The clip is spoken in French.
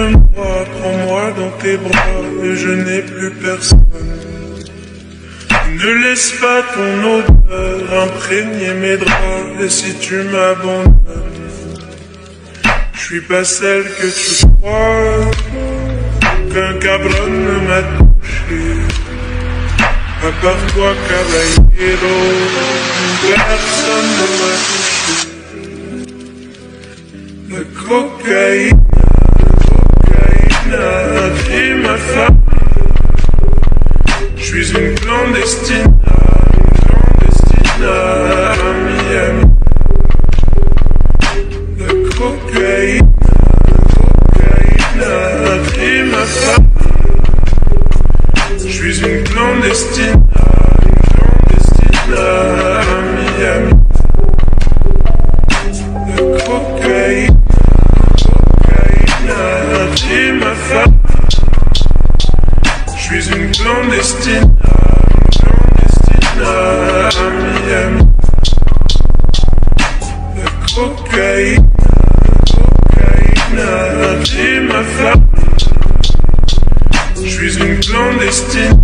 Tiens-moi, prends-moi dans tes bras, et je n'ai plus personne. Ne laisse pas ton odeur imprégner mes draps, et si tu m'abandonnes, je suis pas celle que tu crois. Aucun cabron ne m'a touché, à part toi, caballero, personne ne m'a touché. La cocaïne a pris ma femme. Je suis une clandestine à Miami. La cocaïne a pris ma femme. Je suis une clandestine à Miami. La cocaïne a pris ma femme. Je suis une clandestine à Miami. La cocaïne a pris ma femme. Je suis une clandestine